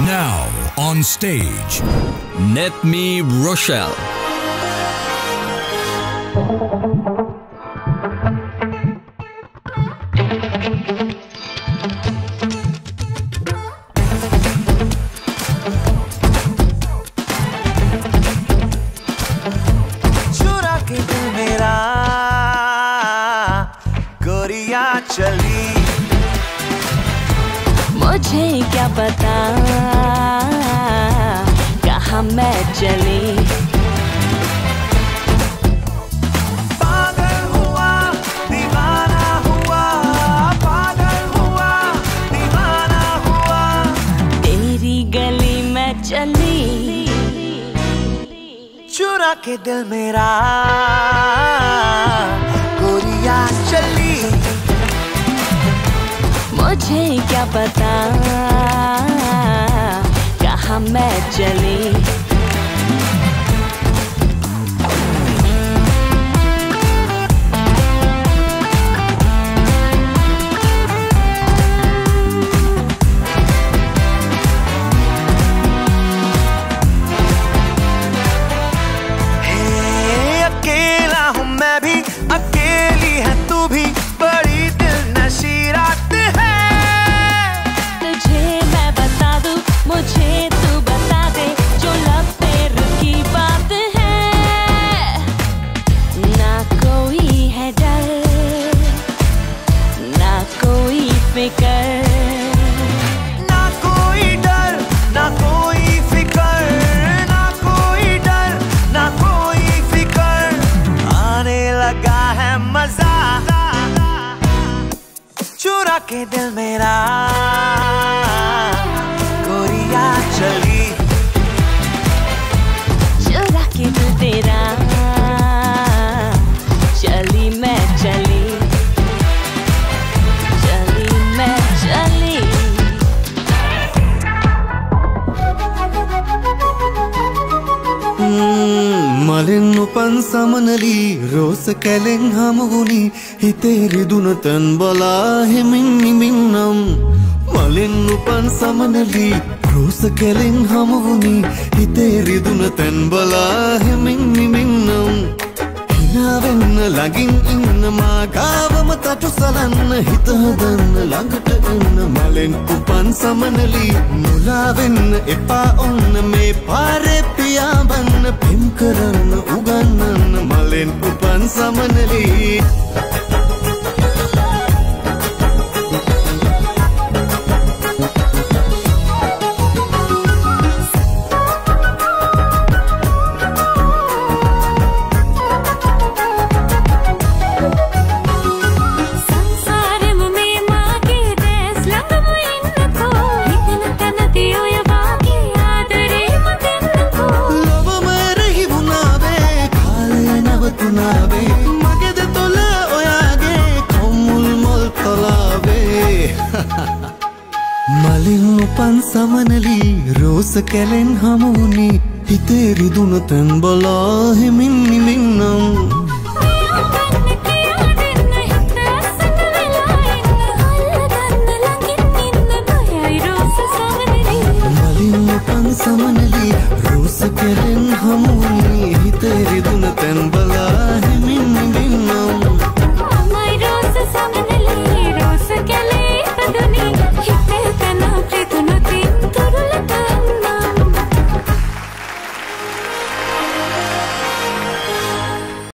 Now on stage, Netmi Rochelle. चुरा के दिल मेरा गोरिया चली, मुझे क्या पता कहाँ मैं चली। पागल हुआ दीवाना हुआ, पागल हुआ दीवाना हुआ, तेरी गली में चली, चुरा के दिल मेरा गोरिया चली। मुझे क्या पता कहाँ मैं चली। अकेला हूँ मैं भी, अकेली है तू भी, बड़ी दिल नशी रात है। तुझे मैं बता दूँ, मुझे तू बता दे, जो लब पे रुकी बात है। ना कोई है डर, ना कोई फिक्र, ना कोई डर, ना कोई फिकर, ना कोई डर, ना कोई फिकर, आने लगा है मजा, चुरा के दिल मेरा गोरिया चली, चुरा के दिल तेरा चली मैं चली, चली मैं चली। මලෙන් උපන් සමනලී රෝස කැලෙන් හමුුණි හිතේ දුන තන් බලා හිමින් නිමින්නම් මලෙන් උපන් සමනලී රෝස කැලෙන් හමුුණි හිතේ දුන තන් බලා හිමින් නිමින්නම් හිනාවෙන්න ළඟින් ඉන්න මා ගාවම තටු සලන්න හිත හදන්න ළඟට එන්න මලෙන් උපන් සමනලී මුලා වෙන්න එපා ඔන්න මේ පාරේ පියාඹන්න පෙම් කරන්න උගන්නන්න මලෙන් උපන් සමනලී මලින් උපන් සමනලී රෝස කැලෙන් හමුුණි හිතේ රිදුන තැන් බලා හිමින් නිමින්නම් මලින් උපන් සමනලී රෝස කැලෙන් හමුුණි හිතේ රිදුන තැන් බලා හිමින් නිමින්නම්